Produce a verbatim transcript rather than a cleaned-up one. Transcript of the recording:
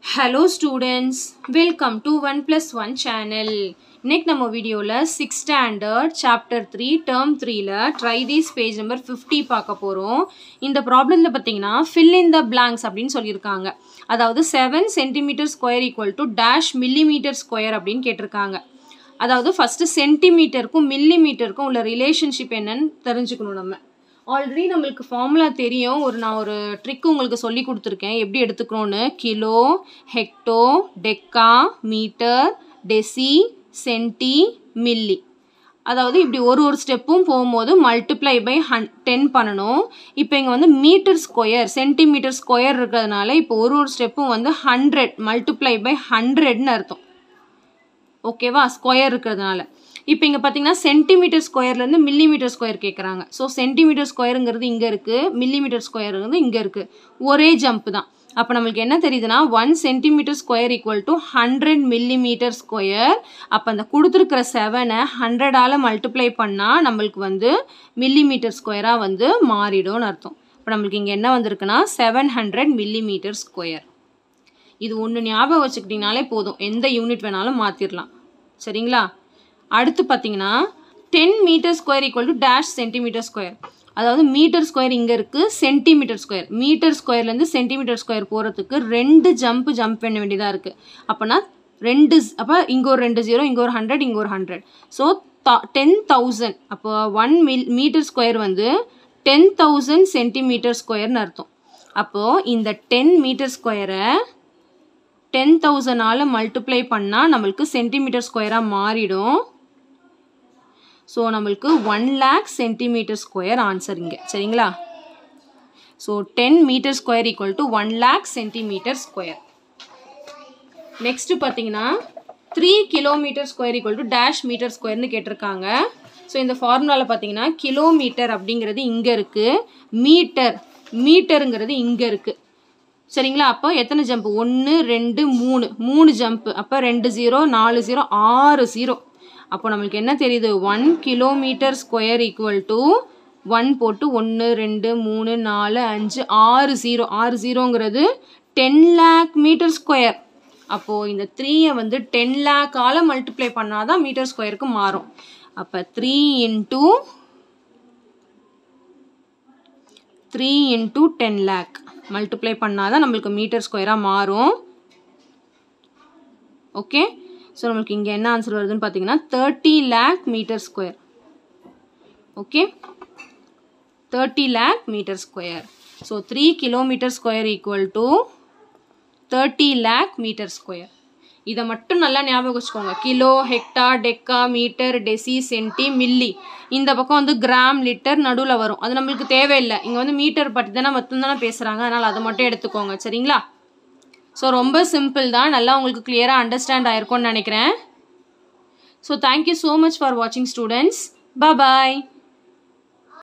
Hello students, welcome to one plus one channel. இன்னைக்கு நம்ம வீடியோல sixth standard chapter three term three ல try this page number fifty பார்க்க போறோம். இந்த ப்ராப்ளம்ல பாத்தீங்கன்னா fill in the blanks அப்படினு சொல்லிருக்காங்க. அதாவது seven centimeter square equal to dash millimeter square அப்படினு கேட்டிருக்காங்க. அதாவது first சென்டிமீட்டருக்கும் மில்லிமீட்டருக்கும் உள்ள ரிலேஷன்ஷிப் என்னன்னு தெரிஞ்சுக்கணும் நம்ம. ஆல்ரெடி நம்மளுக்கு ஃபார்முலா தெரியும். ஒரு நான் ஒரு ட்ரிக் உங்களுக்கு சொல்லி கொடுத்துருக்கேன் எப்படி எடுத்துக்கணும்னு. Kilo, hecto, deca, metre, deci, centi, milli. அதாவது இப்படி ஒரு ஒரு ஸ்டெப்பும் போகும்போது மல்டிப்ளை பை ஹன் டென் பண்ணணும். இப்போ இங்கே வந்து மீட்டர் ஸ்கொயர் சென்டிமீட்டர் ஸ்கொயர் இருக்கிறதுனால இப்போ ஒரு ஒரு ஸ்டெப்பும் வந்து ஹண்ட்ரட் மல்டிப்ளை பை ஹண்ட்ரட்னு அர்த்தம். ஓகேவா, ஸ்கொயர் இருக்கிறதுனால. இப்போ இங்கே பார்த்தீங்கன்னா சென்டிமீட்டர் ஸ்கொயர்லேருந்து மில்லிமீட்டர் ஸ்கொயர் கேட்குறாங்க. ஸோ சென்டிமீட்டர் ஸ்கொயருங்கிறது இங்கே இருக்குது, மில்லிமீட்டர் ஸ்கொயருங்கிறது இங்கே இருக்குது. ஒரே ஜம்ப் தான். அப்போ நம்மளுக்கு என்ன தெரியுதுன்னா one centimetre square equal to hundred millimetre square. அப்போ அந்த கொடுத்துருக்கிற செவனை ஹண்ட்ரடால் மல்டிப்ளை பண்ணால் நம்மளுக்கு வந்து மில்லிமீட்டர் ஸ்கொயராக வந்து மாறிடும்னு அர்த்தம். இப்போ நம்மளுக்கு இங்கே என்ன வந்திருக்குன்னா செவன் ஹண்ட்ரட் மில்லிமீட்டர் ஸ்கொயர். இது ஒன்று ஞாபகம் வச்சுக்கிட்டிங்கனாலே போதும், எந்த யூனிட் வேணாலும் மாற்றிடலாம். சரிங்களா? அடுத்து பார்த்தீங்கன்னா ten meter square equal to dash centimeter square. அதாவது மீட்டர் ஸ்கொயர் இங்கே இருக்குது, சென்டிமீட்டர் ஸ்கொயர். மீட்டர் ஸ்கொயர்லேருந்து சென்டிமீட்டர் ஸ்கொயர் போகிறதுக்கு ரெண்டு ஜம்ப் ஜம்ப் பண்ண வேண்டியதாக இருக்குது. அப்போனா ரெண்டு, அப்போ இங்கே ஒரு ரெண்டு ஜீரோ, இங்கே ஒரு ஹண்ட்ரட், இங்கே ஒரு ஹண்ட்ரட். So ten thousand. அப்போ ஒன் மில் மீட்டர் ஸ்கொயர் வந்து டென் தௌசண்ட் சென்டிமீட்டர் ஸ்கொயர்னு அர்த்தம். அப்போது இந்த டென் மீட்டர் ஸ்கொயரை டென் தௌசண்டால் மல்டிப்ளை பண்ணால் நம்மளுக்கு சென்டிமீட்டர் ஸ்கொயராக மாறிடும். ஸோ நம்மளுக்கு one lakh centimeter square answer இங்கே. சரிங்களா? So ten meter square equal to one lakh centimeter square. Next பார்த்தீங்கன்னா three kilometer square equal to dash meter ஸ்கொயர்னு கேட்டிருக்காங்க. ஸோ இந்த ஃபார்முலாவில் பார்த்தீங்கன்னா கிலோமீட்டர் அப்படிங்கிறது இங்கே இருக்குது, மீட்டர் மீட்டருங்கிறது இங்கே இருக்குது. சரிங்களா? அப்போ எத்தனை ஜம்ப்? ஒன்று ரெண்டு மூணு மூணு ஜம்ப்பு. அப்போ ரெண்டு ஜீரோ, நாலு ஜீரோ, ஆறு ஜீரோ. அப்போ நம்மளுக்கு என்ன தெரியுது? One kilometer square equal to one போட்டு ஒன்று ரெண்டு மூணு நாலு அஞ்சு ஆறு ஜீரோ. ஆறு ஜீரோங்கிறது டென் லேக் மீட்டர் ஸ்கொயர். அப்போது இந்த த்ரீயை வந்து டென் லேக்கால் மல்டிப்ளை பண்ணால் தான் மீட்டர் ஸ்கொயருக்கு மாறும். அப்போ three into three into ten lakh multiply பண்ணால் தான் நம்மளுக்கு மீட்டர் ஸ்கொயராக மாறும். ஓகே, ஸோ நம்மளுக்கு இங்கே என்ன ஆன்சர் வருதுன்னு பார்த்தீங்கன்னா thirty lakh meter square. Okay, thirty lakh meter square. So three kilometer square equal to thirty lakh meter square. இதை மட்டும் நல்லா ஞாபகம் வச்சுக்கோங்க. Kilo, hecta, deca, metre, deci, centi, milli. இந்த பக்கம் வந்து கிராம், லிட்டர் நடுவில் வரும். அது நம்மளுக்கு தேவையில்லை. இங்கே வந்து மீட்டர் பற்றி தானே மட்டும் தானே பேசுகிறாங்க, அதனால் அதை மட்டும் எடுத்துக்கோங்க. சரிங்களா? ஸோ ரொம்ப சிம்பிள் தான். நல்லா உங்களுக்கு கிளியராக அண்டர்ஸ்டாண்ட் ஆயிருக்கும்னு நினைக்கிறேன். So thank you so much for வாட்சிங் ஸ்டூடெண்ட்ஸ். பாய்.